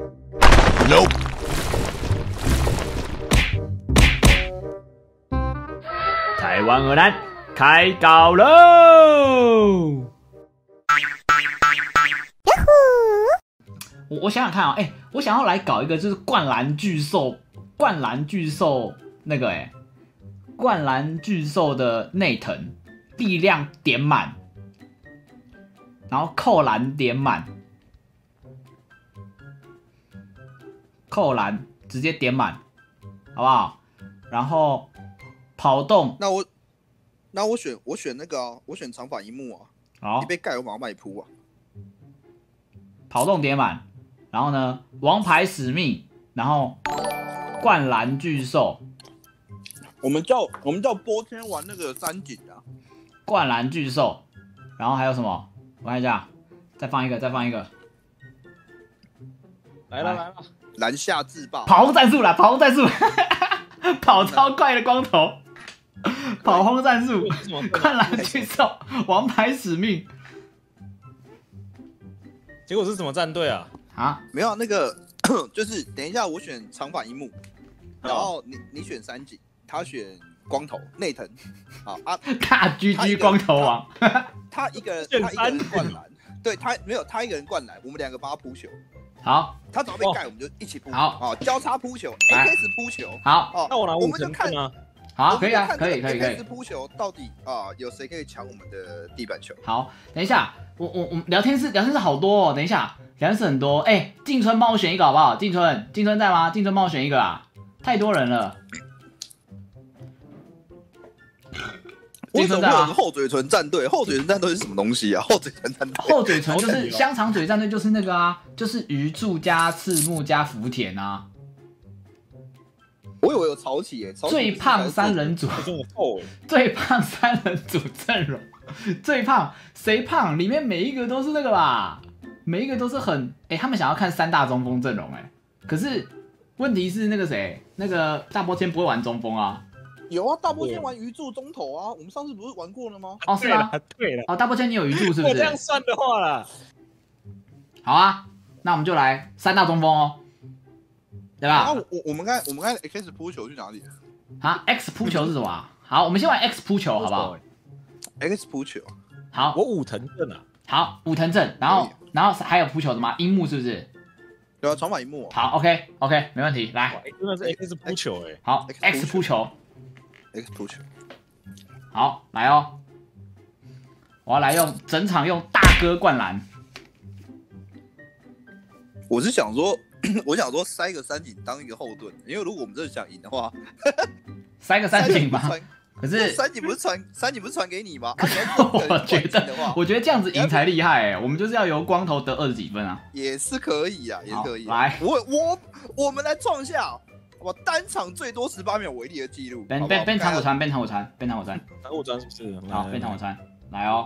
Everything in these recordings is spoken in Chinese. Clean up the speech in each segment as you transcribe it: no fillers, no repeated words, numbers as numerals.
Nope。 台湾荷兰开搞喽！我想想看啊，我想要来搞一个就是灌篮巨兽那个灌篮巨兽的内藤力量点满，然后扣篮点满，扣篮直接点满，好不好？然后跑动， 那我选那个啊，我选长发一幕啊。 好一，被盖我马上卖扑啊。 跑动点满，然后呢，王牌使命，然后灌篮巨兽， 我们叫波天玩那个三井啊。 灌篮巨兽，然后还有什么？我看一下，再放一个， 来了， 篮下自爆。 跑轰战术啦，跑轰战术，跑超快的光头，跑轰战术，灌篮巨兽，王牌使命结果是什么战队啊？ 啊！ 没有那个，就是等一下我选长发一幕，然后你选三井，他选光头内藤，好啊， 大 GG 光头王， 他一个人灌篮，对他没有他一个人灌篮，我们两个帮他扑球， 好， 他只要被盖我们就一起扑， 好啊，交叉扑球来 ，X 扑球， 好， 哦， 那我拿5 我们就看成分啊。 好，可以啊，可以 ，X 扑球到底啊有谁可以抢我们的地板球？ 好，等一下，我聊天室好多哦，等一下，聊天室很多，静春帮我选一个好不好？静春在吗？静春帮我选一个啊，太多人了。 为什么会有个厚嘴唇战队？厚嘴唇战队是什么东西啊？厚嘴唇战队， 厚嘴唇就是香肠嘴战队，就是那个啊，就是鱼柱加赤木加福田啊。 我以为有潮起耶， 最胖三人组，最胖三人组阵容，最胖谁胖？里面每一个都是那个吧，每一个都是很他们想要看三大中锋阵容可是问题是那个谁，那个大波千不会玩中锋啊。 有啊，大波千玩鱼柱中投啊，我们上次不是玩过了吗？ 哦，是吗？ 对了， 哦，大波千你有鱼柱是不是？ 这样算的话啦， 好啊，那我们就来三大中锋哦，对吧？ 啊，我们刚才 X 扑球去哪里？ 啊 ，X 扑球是什么啊？好，我们先玩 X 扑球好不好 ？X 扑球， 好， 我武藤阵啊， 好，武藤阵，然后还有扑球的吗？樱木是不是？ 对啊，长发一幕。 好 ，OK， 没问题，来， 真的是 X 扑球好 ，X 扑球。 X 扑球， 好，来哦！我要来整场用大哥灌篮。 我是想说，塞个三井当一个后盾，因为如果我们真的想赢的话， 塞个三井吗？可是三井不是传给你吗？ 我觉得这样子赢才厉害我们就是要由光头得20几分啊。 也是可以啊，也是可以。 来， 我们来创下。我单场最多18秒为例的记录。 变长火船是不是？好，变长火船，来哦。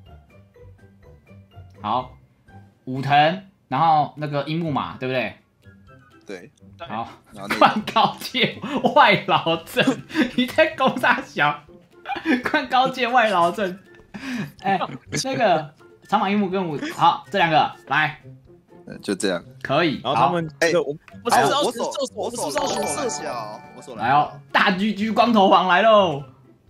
好，武藤，然后那个樱木嘛，对不对？ 对。 好，灌高界外劳阵，你在攻大小，灌高界外劳阵。那个长发樱木跟好，这两个来。 就这样， 可以。 然后他们我手来哦，大 GG 光头王来喽！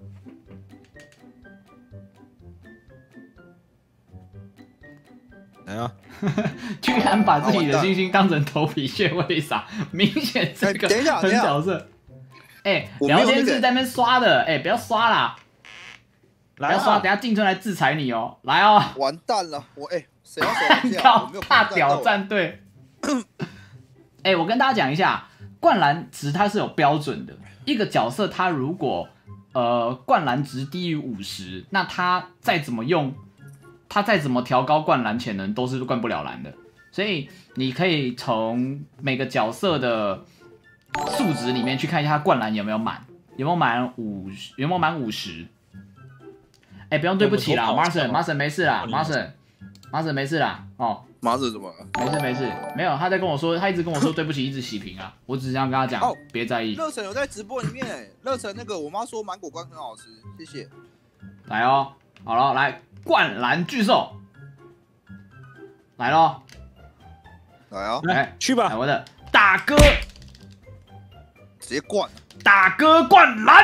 来啊！ 居然把自己的星星当成头皮屑位撒，明显这个很角色。聊天室在那边刷的，不要刷啦！不要刷，等下静春来制裁你哦！来哦！ 完蛋了，谁要看到大屌战队。我跟大家讲一下，灌篮值它是有标准的。一个角色他如果灌篮值低于50，那他再怎么用，他再怎么调高灌篮潜能，都是灌不了篮的。所以你可以从每个角色的数值里面去看一下他灌篮有没有满，有没有满50。不用对不起啦 ，Marson 没事啦 ，Marson 没事啦，哦。 Marson 怎么了？ 没事，没有，他在跟我说，他一直跟我说对不起，一直洗屏啊，我只是这样跟他讲，别在意。 乐成有在直播里面，乐成那个我妈说芒果干很好吃，谢谢。 来哦，好了，来灌篮巨兽，来咯。 来啊， 来去吧， 我的大哥， 直接灌。 大哥灌篮！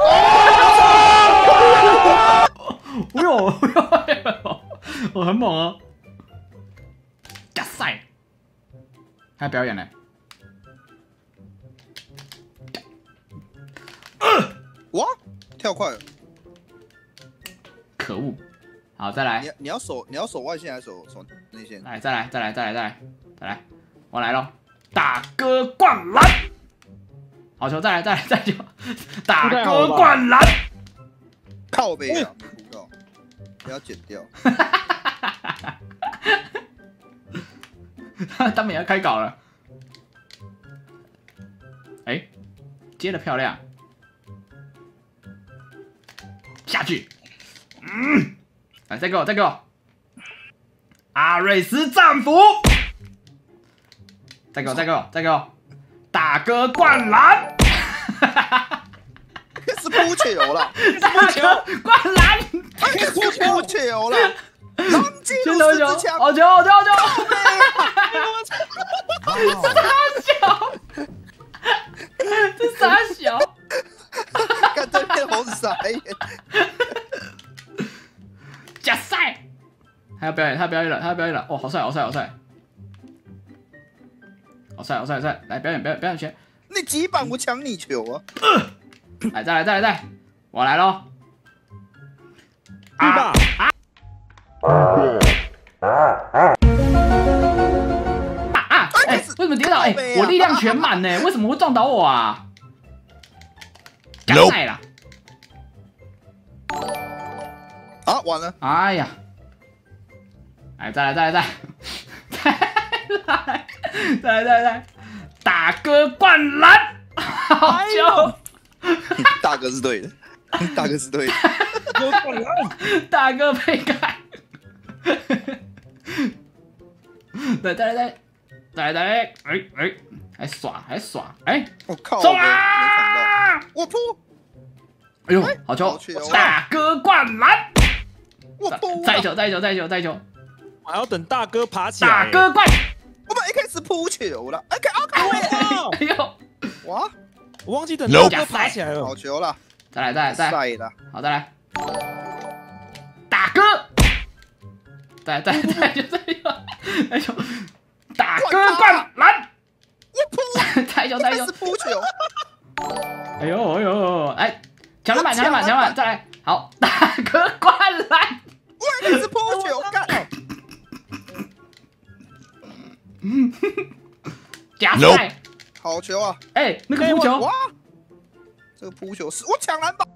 哎呦，我很猛哦！加赛，还表演呢。 哇，跳快了！ 可恶！好，再来。 你要守外线还是守内线？ 来，再来，我来咯！大哥灌篮！好球，再来球！大哥灌篮！ 靠背啊，没扑到，不要剪掉。 他们也要开搞了。哎，接的漂亮，下去。来，再给我！阿瑞斯战斧！再给我！大哥灌篮！ 是扑球了， 大哥灌篮！ 是扑球了。狼藉如球！ 狮之枪， 好球！这傻小！ 看对面猴子傻眼。 加赛！他要表演了！哦，好帅！来表演拳！ 你几板我抢你球啊！ 来，再来！我来喽！ 去吧！ 哎，为什么跌倒？哎，我力量全满呢，为什么会撞倒我啊？加赛啦！ 啊，完了！ 哎呀！哎，再来！大哥灌篮！好球！ 大哥是对的， 大哥被盖！再来！还耍！哎， 我靠！ 中没想啊！ 到，我扑！ 哎呦，好球！大哥灌篮！ 我扑！ 再球！ 我还要等大哥爬起来。 大哥灌！ 我们一开始扑球了，哎呦！ 哇！ 我忘记等大哥爬起来了。 好球了！ 再来！ 晒了！ 好，再来！大哥！再球！大哥灌篮！ 我扑！ 再球！ 是扑球！ 哎呦！哎，抢篮板！再来！好，大哥灌篮！ 我也是扑球，干！ 加赛！ 好球啊！ 哎，那个扑球！ 哇！这个扑球是我抢篮板！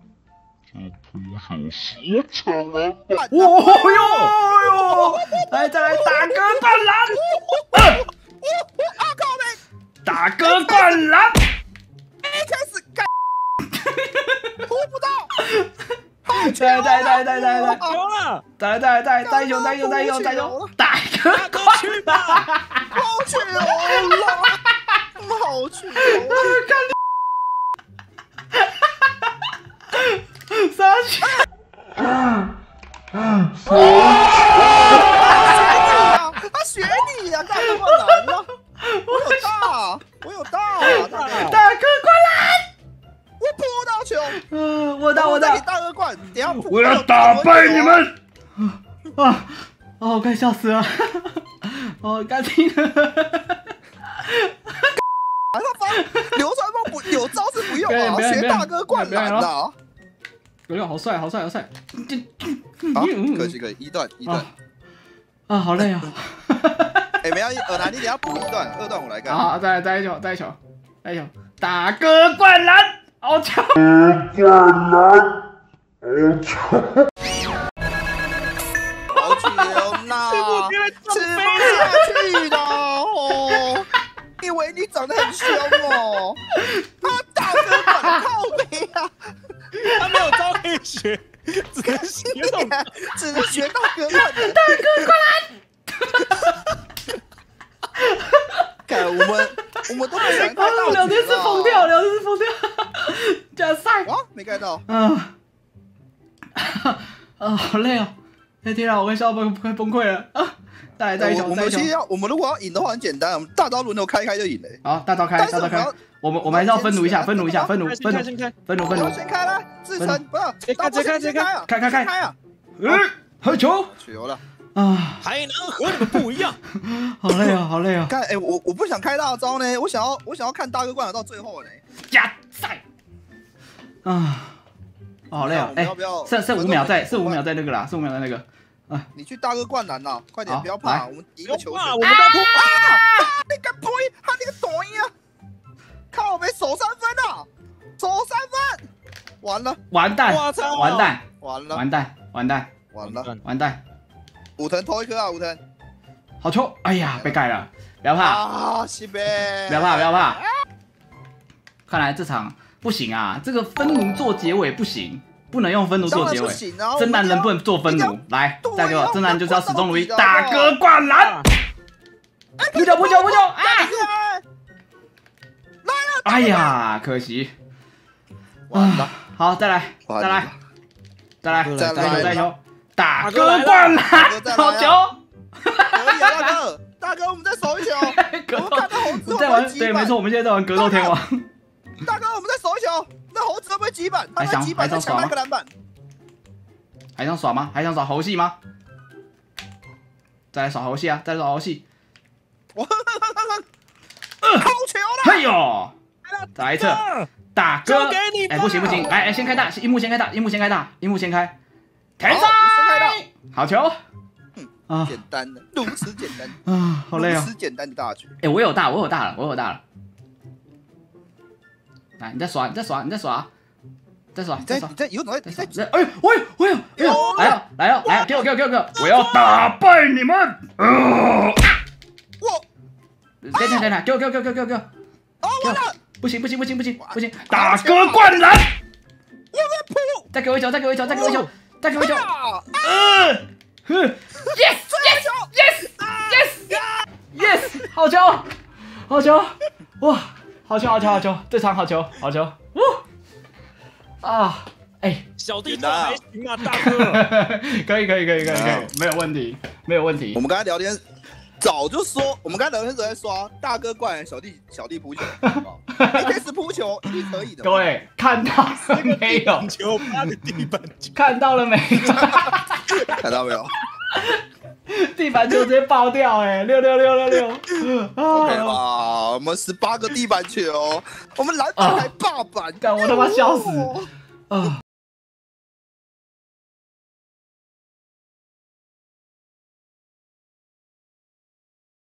哦呦！来，再来！大哥灌篮！ 啊靠北！ 大哥灌篮！ 一开始干，扑不到！ 再有了！ 再球！大哥去吧！ 好球了！好球！ 傻球！ 他学你呀！干这么难了？我有大！ 大哥灌篮！ 我扑到球！ 我再给大哥灌！等下我要打败你们！我快笑死了！干净了！ 流川枫不有招式不用啊，学大哥灌篮的。 好帅！ 好，可以，一段。 好累啊！ 哎，没关系，尔南你等下补一段，2段我来干。 好，再一球！大哥灌篮！好球！ 好球呐！吃不下去的哦！以为你长得很凶哦？大哥灌靠背啊！ 他没有招可以学，只能学大哥灌。 大哥灌篮！ 看我们都不想看到。 聊天室疯掉！加赛！ 哇，没看到。 好累哦！ 哎天啊，我快笑到快崩溃了啊！再来一球， 我们其实我们如果要赢的话很简单，我们大招轮流开就赢了。 好，大招开。我们还是要分炉一下，分炉。 先开。 先开了，自成不是， 先开啊！ 开啊！ 喝球了啊！ 还能和你们不一样， 好累啊！ 看，我不想开大招呢，我想要看大哥灌篮到最后呢。 加赛啊！好累啊！哎，剩5秒在那个啦，剩5秒在那个。啊！ 你去大哥灌篮呐，快点，不要怕，我们一个球， 我们在扑啊！你个呸！他那个抖音啊！靠，没守3分啊！守3分，完了， 完蛋！ 我操！ 完蛋！ 完了！武藤投一颗啊，武藤！ 好球！哎呀，被盖了，不要怕啊，西北！ 不要怕！看来这场不行啊，这个分奴做结尾不行。不能用分奴做结尾，真男人不能做分奴。来，再给我，真男人就是要始终如一，大哥灌篮，扑球！哎呀，可惜。 完了， 好，再来，球，大哥灌篮，好球！ 可以啊，大哥，我们再守一球。我们看到猴子在玩，对，没错，我们现在在玩格斗天王。 大哥，我们再守一球。那猴子会不会击板？他会击板再抢那个篮板。 还想耍吗？还想耍猴戏吗？再来耍猴戏啊！ 我好球了！ 嘿呦！再来一次，大哥！哎，不行！哎，先开大，樱木先开，天才！好球！ 啊，简单的，如此简单啊，好累啊！ 如此简单的大局。 哎，我有大了。来，你再耍，你有种在， 哎，我有，来哦，给我，我要打败你们！等等，给我！ 哦，完了！ 不行，大哥灌篮！ 我在扑！ 再给我一球！ Yes！ 好球！哇，好球！这场好球！啊，哎， 小弟做还行啊，大哥。 可以，没有问题。 我们刚才聊天早就说，我们刚才聊天都在刷大哥灌篮，小弟扑球，你开始扑球一定可以的。 各位看到了没有？ 球趴在地板， 看到了没？ 看到没有？ 地板球直接爆掉，66666。 OK 吧，我们18个地板球，我们篮板还霸板， 干我他妈笑死啊！